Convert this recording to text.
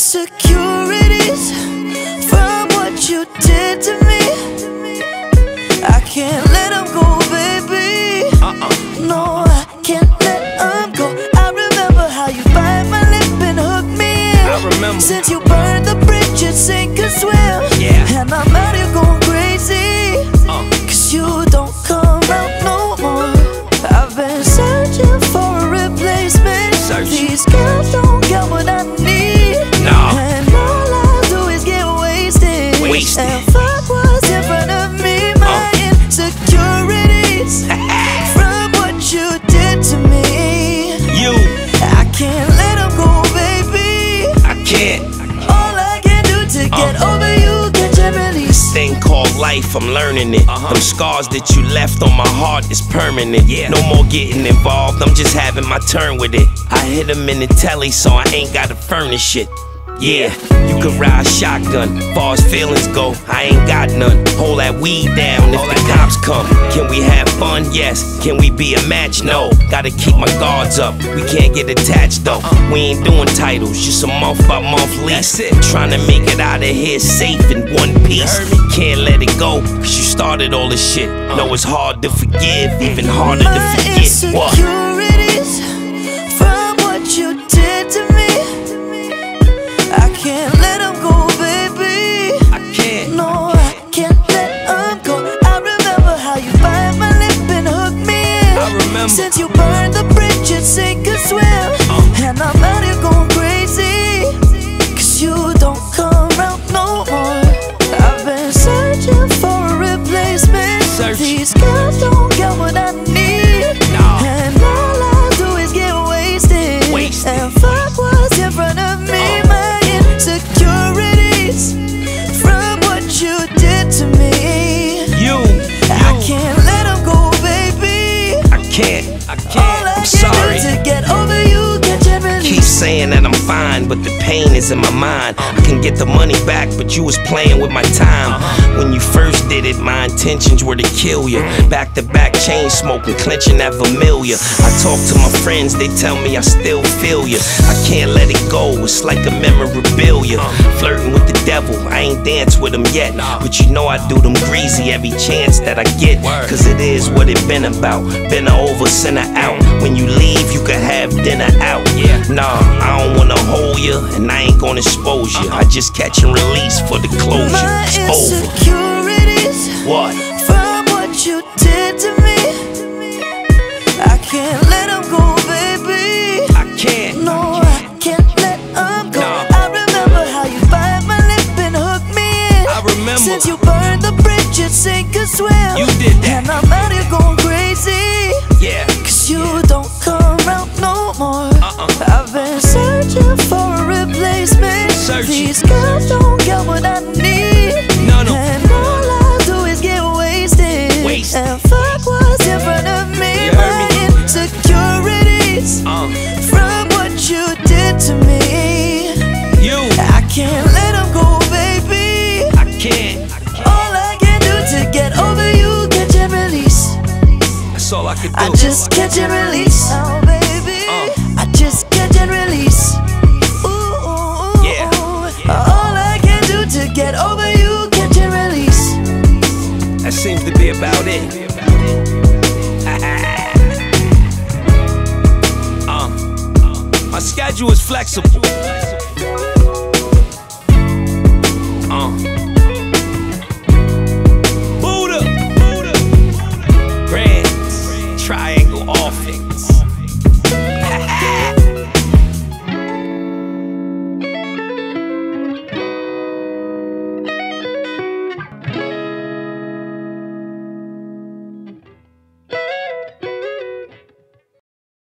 insecurities from what you did to me. I can't let them go, baby. No, I can't let them go. I remember how you bite my lip and hook me in. I remember. Since you burned the bridge, it sink or swim. Yeah. And I'm out here going crazy, cause you don't come out no more. I've been searching for a replacement. These girls don't get what I need. No. And all I do is get wasted. And fuck what's in front of me. My insecurities from what you did to me. I can't let them go, baby. I can't. All I can do to get over you, catch and release. Thing called life, I'm learning it. Them scars that you left on my heart is permanent. No more getting involved, I'm just having my turn with it. I hit him in the telly, so I ain't gotta furnish it. Yeah, you could ride shotgun. Far as feelings go, I ain't got none. Hold that weed down if the cops come. Can we have fun? Yes. Can we be a match? No. Gotta keep my guards up. We can't get attached though. We ain't doing titles, just a month by month lease. Trying to make it out of here safe in one piece. Can't let it go, cause you started all this shit. Know it's hard to forgive, even harder to forget. What? Insecurities from what you did to me. I can't let them go, baby. I can't. No, I can't let them go. I remember how you bite my lip and hook me in. I remember. Since you burned the bridge, it sink or swim. And I'm out here going crazy, cause you don't come around no more. I've been searching for a replacement. These girls don't get what I need. And all I do is get wasted. And fuck what's in front of me. My insecurities from what you did to me. I can't let them go, baby. I can't. All I I'm can sorry. do to get over you, catch and release. Keep saying that I'm fine, but the pain is in my mind. I can get the money back, but you was playing with my time. When you first did it, my intentions were to kill you. Back to back, chain smoking, clenching that familiar. I talk to my friends, they tell me I still feel you. I can't let it go, it's like a memorabilia. Flirting with the devil, I ain't danced with him yet, but you know I do them greasy every chance that I get. Cause it is what it been about. Been over, sinner out. When you leave, you can have dinner out. Nah, I don't wanna hold you, and I ain't gonna expose you. I just catch and release for the closure. My It's over. insecurities What? from what you did to me. I can't let them go, baby. I can't. No, I can't let them go. I remember how you bite my lip and hook me in. I remember. Since you burned the bridge, it sink or swim. You did that. And I'm out here going crazy, cause you don't come around no more. I've been searching for a replacement. These girls don't get what I need. No. And all I do is get wasted. And fuck what's in front of me. My insecurities from what you did to me. I can't let them go, baby. I can't. All I can do to get over you, catch and release. That's all I can do. I just catch and release. Oh, baby. I just catch and release. Ooh, Yeah. All I can do to get over you, catch and release. That seems to be about it. My schedule is flexible.